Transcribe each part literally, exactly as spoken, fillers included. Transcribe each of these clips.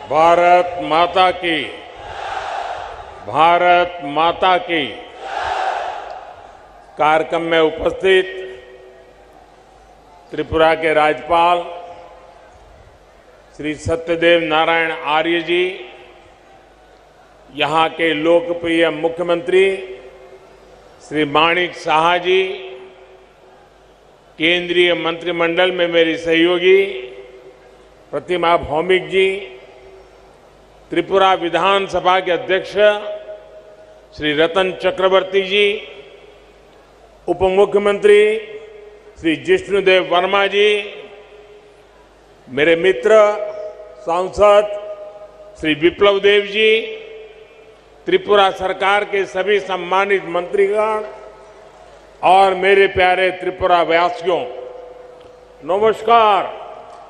भारत माता की, भारत माता की। कार्यक्रम में उपस्थित त्रिपुरा के राज्यपाल श्री सत्यदेव नारायण आर्य जी, यहाँ के लोकप्रिय मुख्यमंत्री श्री माणिक साहा जी, केंद्रीय मंत्रिमंडल में मेरी सहयोगी प्रतिमा भौमिक जी, त्रिपुरा विधानसभा के अध्यक्ष श्री रतन चक्रवर्ती जी, उप मुख्यमंत्री श्री जिष्णुदेव वर्मा जी, मेरे मित्र सांसद श्री विप्लव देव जी, त्रिपुरा सरकार के सभी सम्मानित मंत्रीगण और मेरे प्यारे त्रिपुरा वासियों, नमस्कार।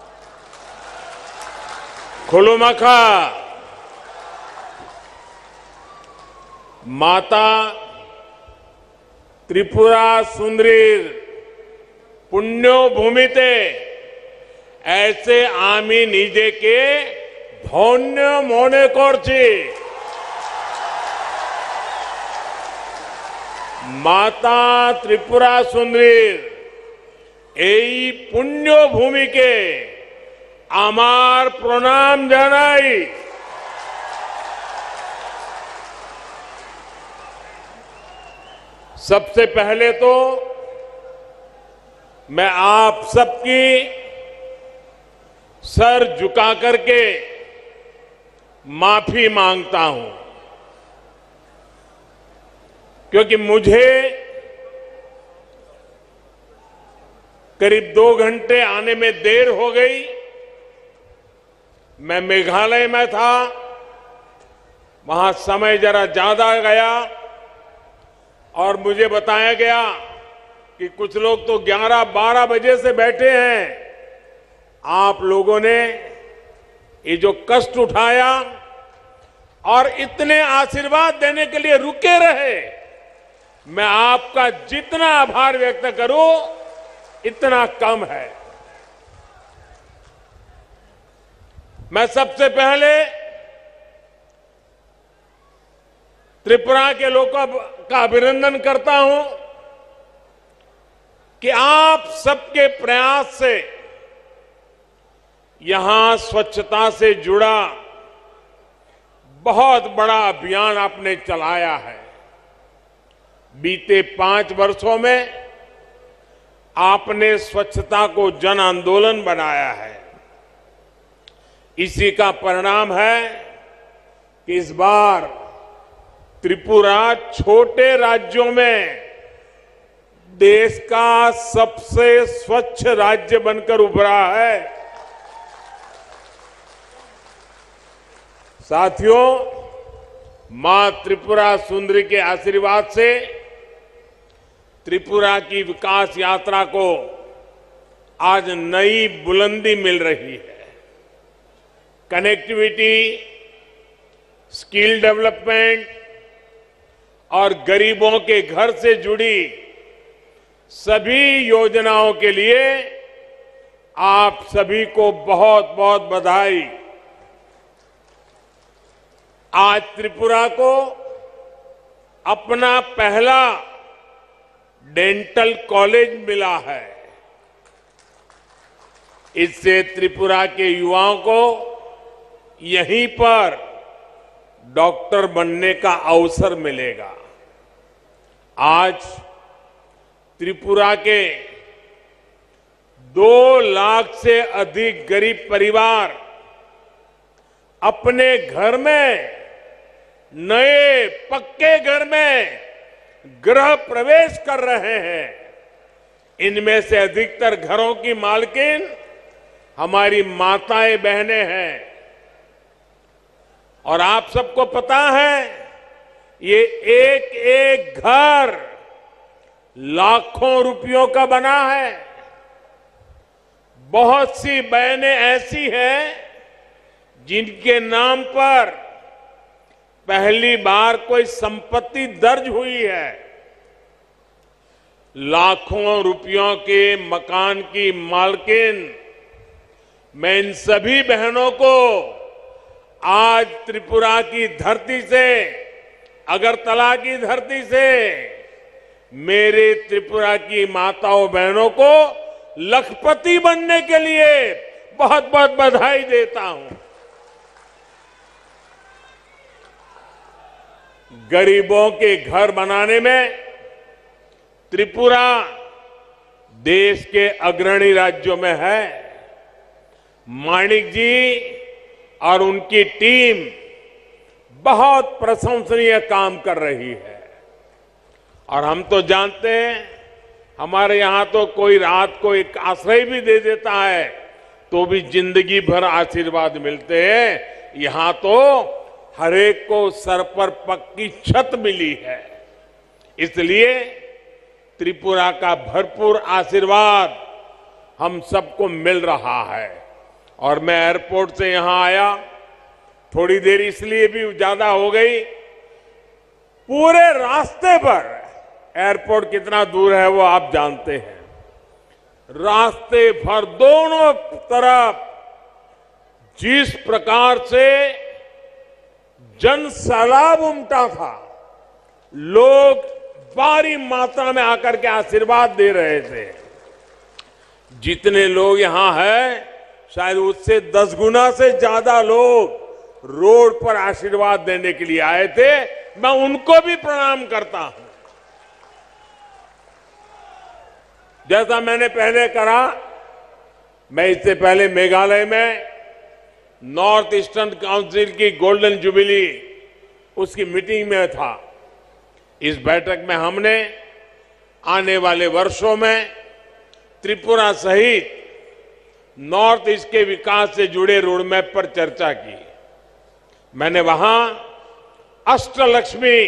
खुलुमखा। माता त्रिपुरा सुंदरीर पुण्यो भूमिते ऐसे आमी निजे के धन्य मने करছি। माता त्रिपुरा सुंदरीर এই पुण्य भूमि के आमार प्रणाम जानाई। सबसे पहले तो मैं आप सबकी सर झुका करके माफी मांगता हूं, क्योंकि मुझे करीब दो घंटे आने में देर हो गई। मैं मेघालय में था, वहां समय जरा ज्यादा गया और मुझे बताया गया कि कुछ लोग तो ग्यारह बारह बजे से बैठे हैं। आप लोगों ने ये जो कष्ट उठाया और इतने आशीर्वाद देने के लिए रुके रहे, मैं आपका जितना आभार व्यक्त करूं इतना कम है। मैं सबसे पहले त्रिपुरा के लोगों का अभिनंदन करता हूं कि आप सबके प्रयास से यहां स्वच्छता से जुड़ा बहुत बड़ा अभियान आपने चलाया है। बीते पांच वर्षों में आपने स्वच्छता को जन आंदोलन बनाया है। इसी का परिणाम है कि इस बार त्रिपुरा छोटे राज्यों में देश का सबसे स्वच्छ राज्य बनकर उभरा है। साथियों, मां त्रिपुरा सुंदरी के आशीर्वाद से त्रिपुरा की विकास यात्रा को आज नई बुलंदी मिल रही है। कनेक्टिविटी, स्किल डेवलपमेंट और गरीबों के घर से जुड़ी सभी योजनाओं के लिए आप सभी को बहुत बहुत बधाई। आज त्रिपुरा को अपना पहला डेंटल कॉलेज मिला है। इससे त्रिपुरा के युवाओं को यहीं पर डॉक्टर बनने का अवसर मिलेगा। आज त्रिपुरा के दो लाख से अधिक गरीब परिवार अपने घर में, नए पक्के घर में गृह प्रवेश कर रहे हैं। इनमें से अधिकतर घरों की मालकिन हमारी माताएं बहनें हैं। और आप सबको पता है, ये एक एक घर लाखों रुपयों का बना है। बहुत सी बहनें ऐसी हैं जिनके नाम पर पहली बार कोई संपत्ति दर्ज हुई है। लाखों रुपयों के मकान की मालकिन मैं इन सभी बहनों को आज त्रिपुरा की धरती से, अगरतला की धरती से मेरे त्रिपुरा की माताओं बहनों को लखपति बनने के लिए बहुत बहुत बधाई देता हूं। गरीबों के घर बनाने में त्रिपुरा देश के अग्रणी राज्यों में है। माणिक जी और उनकी टीम बहुत प्रशंसनीय काम कर रही है। और हम तो जानते हैं, हमारे यहां तो कोई रात को एक आश्रय भी दे देता है तो भी जिंदगी भर आशीर्वाद मिलते हैं। यहां तो हर एक को सर पर पक्की छत मिली है। इसलिए त्रिपुरा का भरपूर आशीर्वाद हम सबको मिल रहा है। और मैं एयरपोर्ट से यहां आया, थोड़ी देर इसलिए भी ज्यादा हो गई, पूरे रास्ते पर, एयरपोर्ट कितना दूर है वो आप जानते हैं, रास्ते भर दोनों तरफ जिस प्रकार से जन सैलाब उमटा था, लोग भारी मात्रा में आकर के आशीर्वाद दे रहे थे। जितने लोग यहां हैं, शायद उससे दस गुना से ज्यादा लोग रोड पर आशीर्वाद देने के लिए आए थे। मैं उनको भी प्रणाम करता हूं। जैसा मैंने पहले कहा, मैं इससे पहले मेघालय में नॉर्थ ईस्टर्न काउंसिल की गोल्डन जुबिली उसकी मीटिंग में था। इस बैठक में हमने आने वाले वर्षों में त्रिपुरा सहित नॉर्थ ईस्ट के विकास से जुड़े रोडमैप पर चर्चा की। मैंने वहां अष्टलक्ष्मी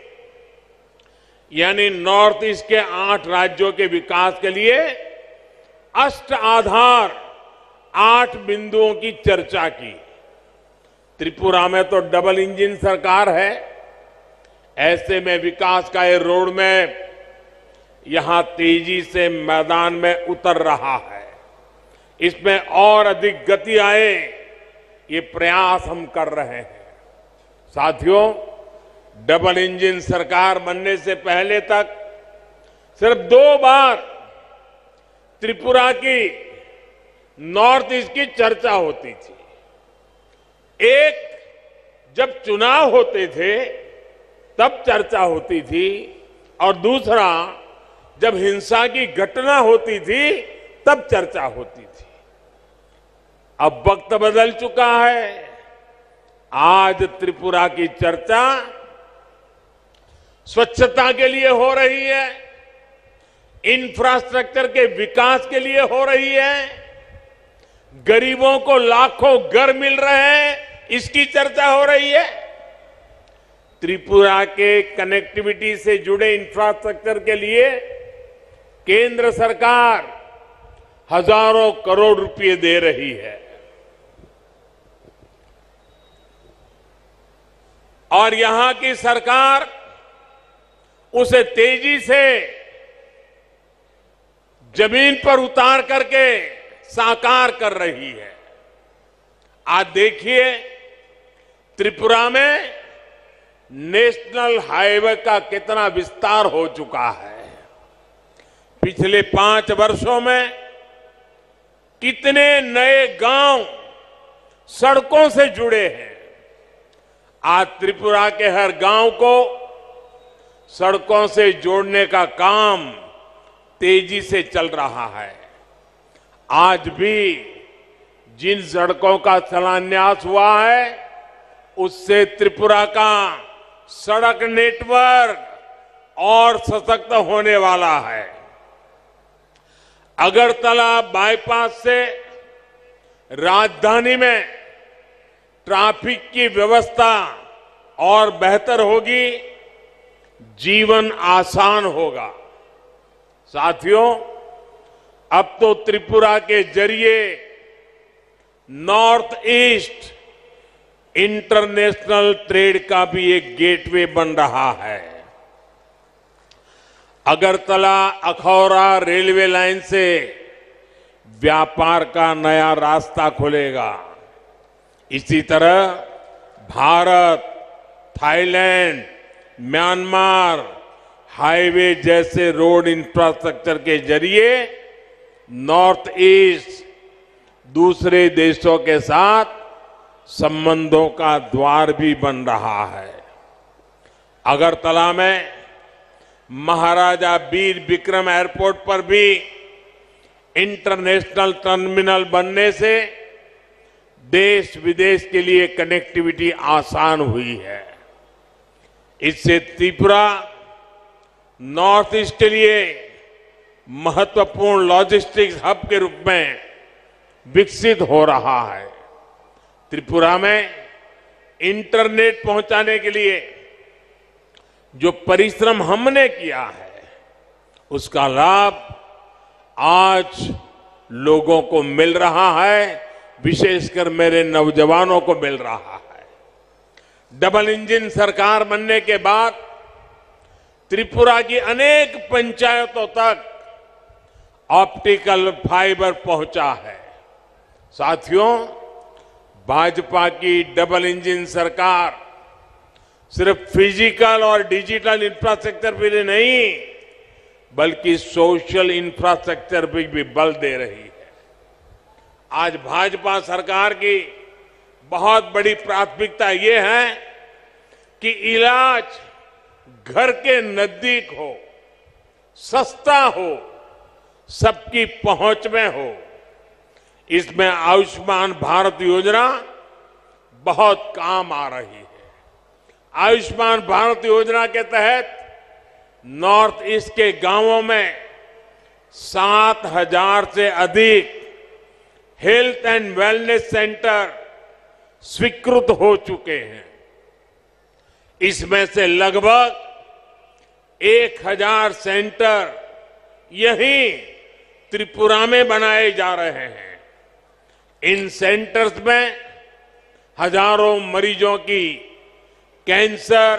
यानी नॉर्थ ईस्ट के आठ राज्यों के विकास के लिए अष्ट आधार, आठ बिंदुओं की चर्चा की। त्रिपुरा में तो डबल इंजन सरकार है, ऐसे में विकास का ये रोड मैप यहां तेजी से मैदान में उतर रहा है। इसमें और अधिक गति आए, ये प्रयास हम कर रहे हैं। साथियों, डबल इंजन सरकार बनने से पहले तक सिर्फ दो बार त्रिपुरा की नॉर्थ ईस्ट की चर्चा होती थी। एक जब चुनाव होते थे तब चर्चा होती थी, और दूसरा जब हिंसा की घटना होती थी तब चर्चा होती थी। अब वक्त बदल चुका है। आज त्रिपुरा की चर्चा स्वच्छता के लिए हो रही है, इंफ्रास्ट्रक्चर के विकास के लिए हो रही है, गरीबों को लाखों घर मिल रहे हैं, इसकी चर्चा हो रही है। त्रिपुरा के कनेक्टिविटी से जुड़े इंफ्रास्ट्रक्चर के लिए केंद्र सरकार हजारों करोड़ रुपए दे रही है। और यहां की सरकार उसे तेजी से जमीन पर उतार करके साकार कर रही है। आज देखिए, त्रिपुरा में नेशनल हाईवे का कितना विस्तार हो चुका है। पिछले पांच वर्षों में कितने नए गांव सड़कों से जुड़े हैं। आज त्रिपुरा के हर गांव को सड़कों से जोड़ने का काम तेजी से चल रहा है। आज भी जिन सड़कों का शिलान्यास हुआ है, उससे त्रिपुरा का सड़क नेटवर्क और सशक्त होने वाला है। अगरतला बाईपास से राजधानी में ट्रैफिक की व्यवस्था और बेहतर होगी, जीवन आसान होगा। साथियों, अब तो त्रिपुरा के जरिए नॉर्थ ईस्ट इंटरनेशनल ट्रेड का भी एक गेटवे बन रहा है। अगरतला अखौरा रेलवे लाइन से व्यापार का नया रास्ता खुलेगा। इसी तरह भारत, थाईलैंड, म्यांमार हाईवे जैसे रोड इंफ्रास्ट्रक्चर के जरिए नॉर्थ ईस्ट दूसरे देशों के साथ संबंधों का द्वार भी बन रहा है। अगरतला में महाराजा वीर विक्रम एयरपोर्ट पर भी इंटरनेशनल टर्मिनल बनने से देश विदेश के लिए कनेक्टिविटी आसान हुई है। इससे त्रिपुरा नॉर्थ ईस्ट के लिए महत्वपूर्ण लॉजिस्टिक्स हब के रूप में विकसित हो रहा है। त्रिपुरा में इंटरनेट पहुंचाने के लिए जो परिश्रम हमने किया है उसका लाभ आज लोगों को मिल रहा है, विशेषकर मेरे नौजवानों को मिल रहा है। डबल इंजन सरकार बनने के बाद त्रिपुरा की अनेक पंचायतों तक ऑप्टिकल फाइबर पहुंचा है। साथियों, भाजपा की डबल इंजन सरकार सिर्फ फिजिकल और डिजिटल इंफ्रास्ट्रक्चर पे नहीं बल्कि सोशल इंफ्रास्ट्रक्चर पे भी बल दे रही है। आज भाजपा सरकार की बहुत बड़ी प्राथमिकता ये है कि इलाज घर के नजदीक हो, सस्ता हो, सबकी पहुंच में हो। इसमें आयुष्मान भारत योजना बहुत काम आ रही है। आयुष्मान भारत योजना के तहत नॉर्थ ईस्ट के गांवों में सात हजार से अधिक हेल्थ एंड वेलनेस सेंटर स्वीकृत हो चुके हैं। इसमें से लगभग एक हजार सेंटर यहीं त्रिपुरा में बनाए जा रहे हैं। इन सेंटर्स में हजारों मरीजों की कैंसर,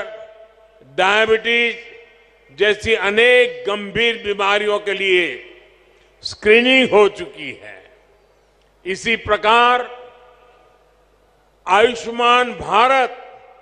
डायबिटीज जैसी अनेक गंभीर बीमारियों के लिए स्क्रीनिंग हो चुकी है। इसी प्रकार आयुष्मान भारत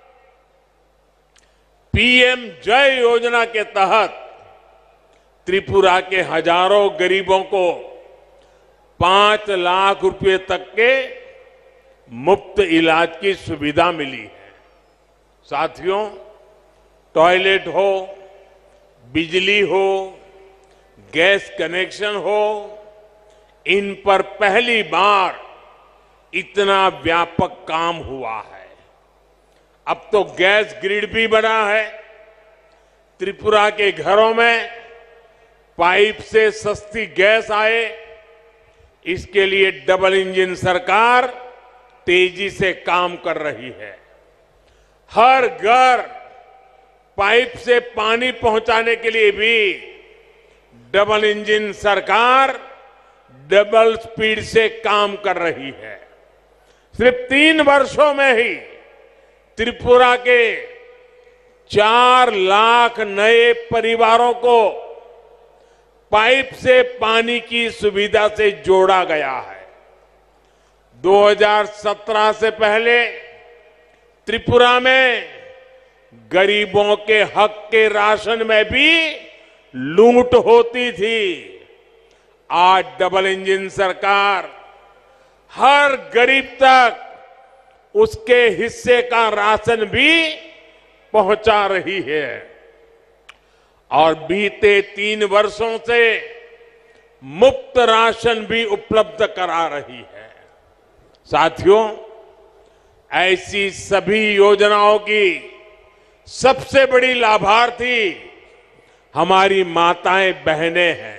पीएम जय योजना के तहत त्रिपुरा के हजारों गरीबों को पांच लाख रुपए तक के मुफ्त इलाज की सुविधा मिली है। साथियों, टॉयलेट हो, बिजली हो, गैस कनेक्शन हो, इन पर पहली बार इतना व्यापक काम हुआ है। अब तो गैस ग्रिड भी बना है। त्रिपुरा के घरों में पाइप से सस्ती गैस आए, इसके लिए डबल इंजन सरकार तेजी से काम कर रही है। हर घर पाइप से पानी पहुंचाने के लिए भी डबल इंजन सरकार डबल स्पीड से काम कर रही है। सिर्फ तीन वर्षों में ही त्रिपुरा के चार लाख नए परिवारों को पाइप से पानी की सुविधा से जोड़ा गया है। दो हज़ार सत्रह से पहले त्रिपुरा में गरीबों के हक के राशन में भी लूट होती थी। आज डबल इंजन सरकार हर गरीब तक उसके हिस्से का राशन भी पहुंचा रही है और बीते तीन वर्षों से मुफ्त राशन भी उपलब्ध करा रही है। साथियों, ऐसी सभी योजनाओं की सबसे बड़ी लाभार्थी हमारी माताएं बहनें हैं।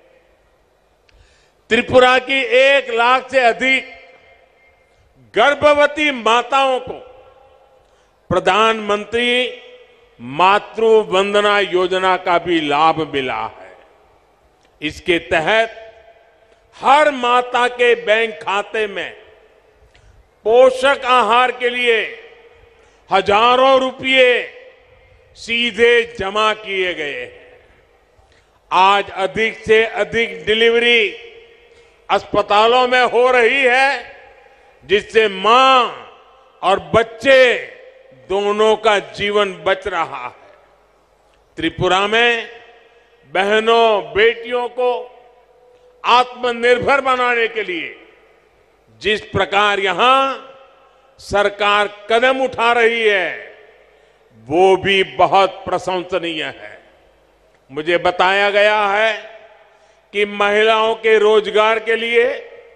त्रिपुरा की एक लाख से अधिक गर्भवती माताओं को प्रधानमंत्री मातृ वंदना योजना का भी लाभ मिला है। इसके तहत हर माता के बैंक खाते में पोषक आहार के लिए हजारों रुपये सीधे जमा किए गए हैं। आज अधिक से अधिक डिलीवरी अस्पतालों में हो रही है, जिससे मां और बच्चे दोनों का जीवन बच रहा है। त्रिपुरा में बहनों बेटियों को आत्मनिर्भर बनाने के लिए जिस प्रकार यहां सरकार कदम उठा रही है वो भी बहुत प्रशंसनीय है। मुझे बताया गया है कि महिलाओं के रोजगार के लिए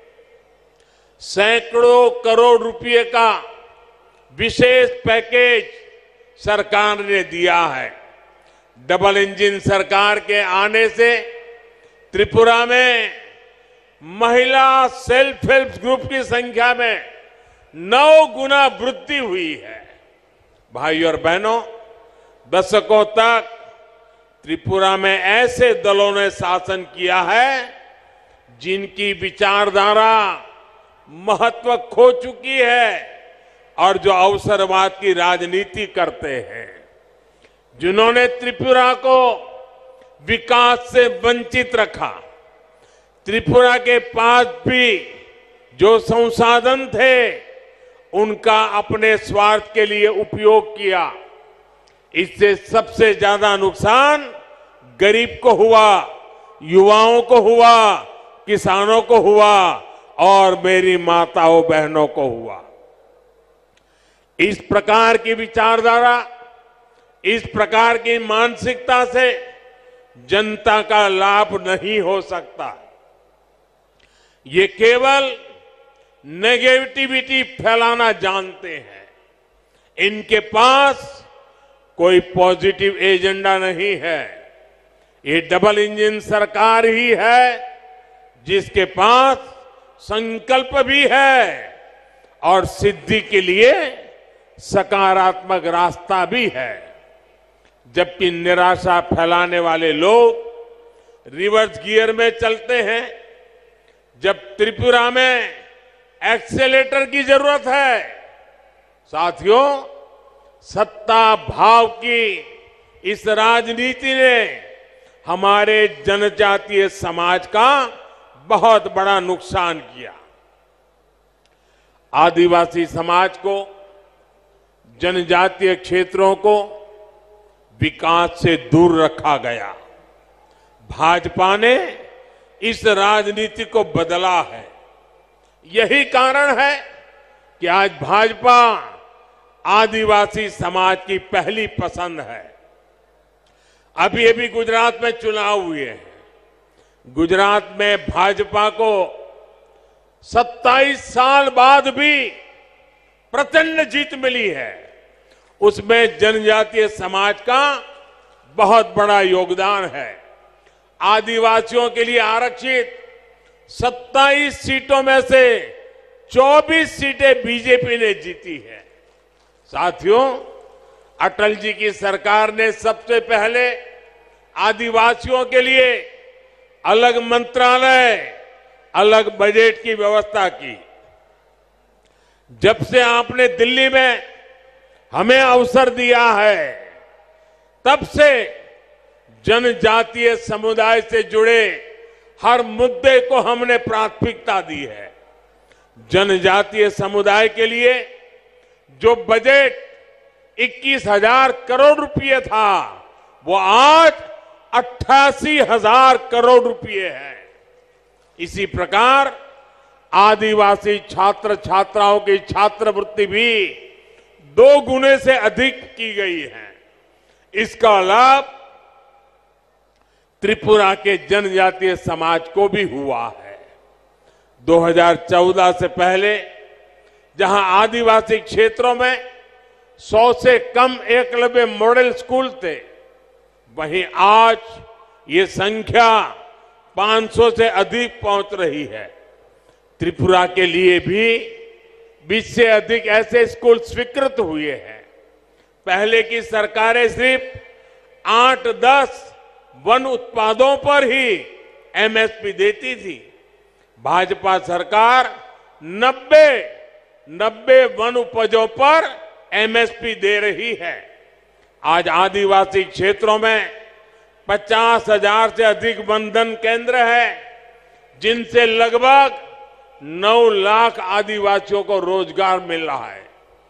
सैकड़ों करोड़ रुपए का विशेष पैकेज सरकार ने दिया है। डबल इंजन सरकार के आने से त्रिपुरा में महिला सेल्फ हेल्प ग्रुप की संख्या में नौ गुना वृद्धि हुई है। भाई और बहनों, दशकों तक त्रिपुरा में ऐसे दलों ने शासन किया है जिनकी विचारधारा महत्व खो चुकी है और जो अवसरवाद की राजनीति करते हैं, जिन्होंने त्रिपुरा को विकास से वंचित रखा। त्रिपुरा के पास भी जो संसाधन थे उनका अपने स्वार्थ के लिए उपयोग किया। इससे सबसे ज्यादा नुकसान गरीब को हुआ, युवाओं को हुआ, किसानों को हुआ और मेरी माताओं बहनों को हुआ। इस प्रकार की विचारधारा, इस प्रकार की मानसिकता से जनता का लाभ नहीं हो सकता। ये केवल नेगेटिविटी फैलाना जानते हैं। इनके पास कोई पॉजिटिव एजेंडा नहीं है। ये डबल इंजन सरकार ही है जिसके पास संकल्प भी है और सिद्धि के लिए सकारात्मक रास्ता भी है। जबकि निराशा फैलाने वाले लोग रिवर्स गियर में चलते हैं। जब त्रिपुरा में एक्सेलेटर की जरूरत है, साथियों, सत्ता भाव की इस राजनीति ने हमारे जनजातीय समाज का बहुत बड़ा नुकसान किया। आदिवासी समाज को, जनजातीय क्षेत्रों को विकास से दूर रखा गया। भाजपा ने इस राजनीति को बदला है। यही कारण है कि आज भाजपा आदिवासी समाज की पहली पसंद है। अभी अभी गुजरात में चुनाव हुए हैं। गुजरात में भाजपा को सत्ताईस साल बाद भी प्रचंड जीत मिली है। उसमें जनजातीय समाज का बहुत बड़ा योगदान है। आदिवासियों के लिए आरक्षित सत्ताईस सीटों में से चौबीस सीटें बीजेपी ने जीती है। साथियों, अटल जी की सरकार ने सबसे पहले आदिवासियों के लिए अलग मंत्रालय, अलग बजट की व्यवस्था की। जब से आपने दिल्ली में हमें अवसर दिया है, तब से जनजातीय समुदाय से जुड़े हर मुद्दे को हमने प्राथमिकता दी है। जनजातीय समुदाय के लिए जो बजट इक्कीस हजार करोड़ रुपए था, वो आज अट्ठासी हजार करोड़ रुपए है। इसी प्रकार आदिवासी छात्र छात्राओं की छात्रवृत्ति भी दो गुने से अधिक की गई है। इसका लाभ त्रिपुरा के जनजातीय समाज को भी हुआ है। दो हज़ार चौदह से पहले जहां आदिवासी क्षेत्रों में सौ से कम एकलव्य मॉडल स्कूल थे, वहीं आज ये संख्या पाँच सौ से अधिक पहुंच रही है। त्रिपुरा के लिए भी बीस से अधिक ऐसे स्कूल स्वीकृत हुए हैं। पहले की सरकारें सिर्फ आठ दस वन उत्पादों पर ही एमएसपी देती थी। भाजपा सरकार नब्बे नब्बे वन उपजों पर एमएसपी दे रही है। आज आदिवासी क्षेत्रों में पचास हजार से अधिक वनधन केंद्र है, जिनसे लगभग नौ लाख आदिवासियों को रोजगार मिल रहा है।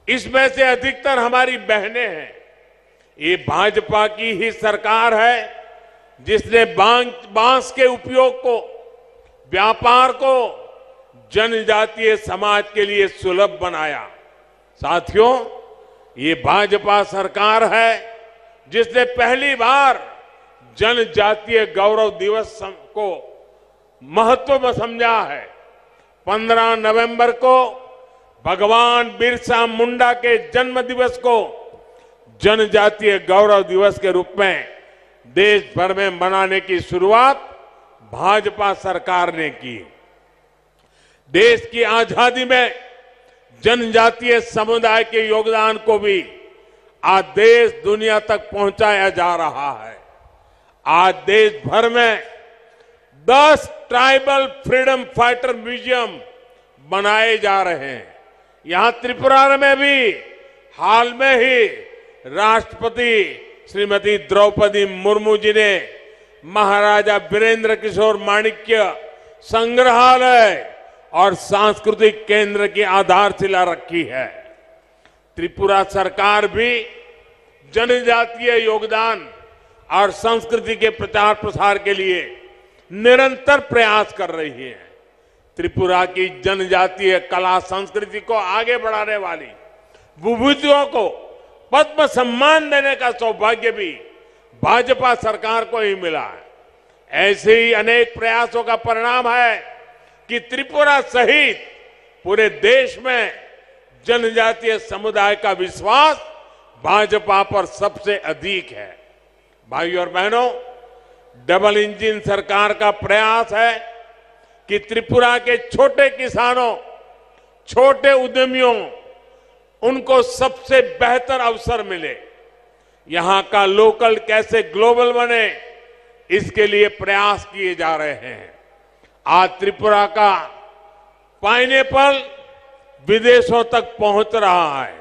इसमें से अधिकतर हमारी बहनें हैं। ये भाजपा की ही सरकार है जिसने बांस के उपयोग को, व्यापार को जनजातीय समाज के लिए सुलभ बनाया। साथियों, ये भाजपा सरकार है जिसने पहली बार जनजातीय गौरव दिवस को महत्व में समझा है। पंद्रह नवंबर को भगवान बिरसा मुंडा के जन्म दिवस को जनजातीय गौरव दिवस के रूप में देश भर में मनाने की शुरुआत भाजपा सरकार ने की। देश की आजादी में जनजातीय समुदाय के योगदान को भी आज देश दुनिया तक पहुंचाया जा रहा है। आज देश भर में दस ट्राइबल फ्रीडम फाइटर म्यूजियम बनाए जा रहे हैं। यहां त्रिपुरा में भी हाल में ही राष्ट्रपति श्रीमती द्रौपदी मुर्मू जी ने महाराजा वीरेंद्र किशोर माणिक्य संग्रहालय और सांस्कृतिक केंद्र की आधारशिला रखी है। त्रिपुरा सरकार भी जनजातीय योगदान और संस्कृति के प्रचार प्रसार के लिए निरंतर प्रयास कर रही है। त्रिपुरा की जनजातीय कला संस्कृति को आगे बढ़ाने वाली विभूतियों को पद्म सम्मान देने का सौभाग्य भी भाजपा सरकार को ही मिला है। ऐसे ही अनेक प्रयासों का परिणाम है कि त्रिपुरा सहित पूरे देश में जनजातीय समुदाय का विश्वास भाजपा पर सबसे अधिक है। भाइयों और बहनों, डबल इंजन सरकार का प्रयास है कि त्रिपुरा के छोटे किसानों, छोटे उद्यमियों, उनको सबसे बेहतर अवसर मिले। यहां का लोकल कैसे ग्लोबल बने, इसके लिए प्रयास किए जा रहे हैं। आज त्रिपुरा का पाइनएप्पल विदेशों तक पहुंच रहा है।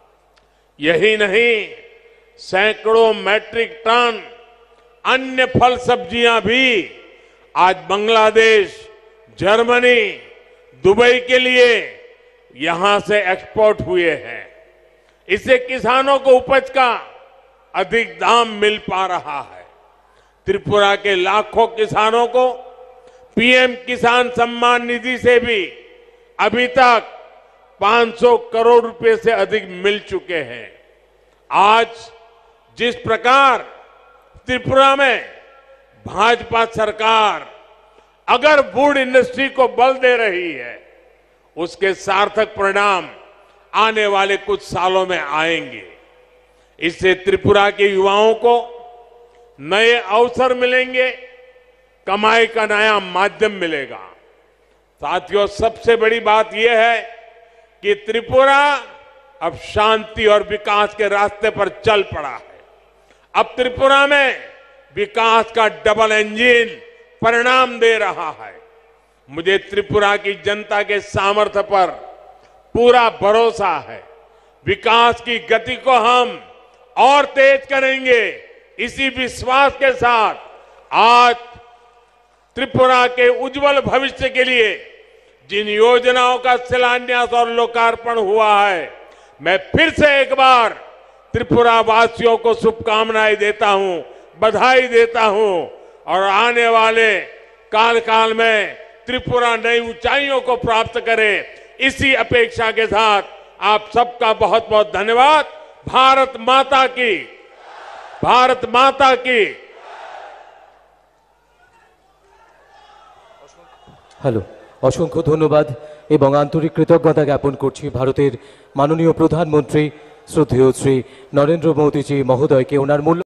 यही नहीं, सैकड़ों मैट्रिक टन अन्य फल सब्जियां भी आज बांग्लादेश, जर्मनी, दुबई के लिए यहां से एक्सपोर्ट हुए हैं। इससे किसानों को उपज का अधिक दाम मिल पा रहा है। त्रिपुरा के लाखों किसानों को पीएम किसान सम्मान निधि से भी अभी तक पाँच सौ करोड़ रुपए से अधिक मिल चुके हैं। आज जिस प्रकार त्रिपुरा में भाजपा सरकार अगर वुड इंडस्ट्री को बल दे रही है, उसके सार्थक परिणाम आने वाले कुछ सालों में आएंगे। इससे त्रिपुरा के युवाओं को नए अवसर मिलेंगे, कमाई का नया माध्यम मिलेगा। साथियों, सबसे बड़ी बात यह है कि त्रिपुरा अब शांति और विकास के रास्ते पर चल पड़ा है। अब त्रिपुरा में विकास का डबल इंजन परिणाम दे रहा है। मुझे त्रिपुरा की जनता के सामर्थ्य पर पूरा भरोसा है। विकास की गति को हम और तेज करेंगे। इसी विश्वास के साथ आज त्रिपुरा के उज्जवल भविष्य के लिए जिन योजनाओं का शिलान्यास और लोकार्पण हुआ है, मैं फिर से एक बार त्रिपुरा वासियों को शुभकामनाएं देता हूं, बधाई देता हूं और आने वाले काल काल में त्रिपुरा नई ऊंचाइयों को प्राप्त करे, इसी अपेक्षा के साथ आप सबका बहुत बहुत धन्यवाद। भारत माता की, भारत माता की। হ্যালো, অসংখ্য ধন্যবাদ এবং আন্তরিক কৃতজ্ঞতা জ্ঞাপন করছি ভারতের মাননীয় প্রধানমন্ত্রী শ্রদ্ধেয় শ্রী নরেন্দ্র মোদীজি মহোদয়কে ওনার মূল্য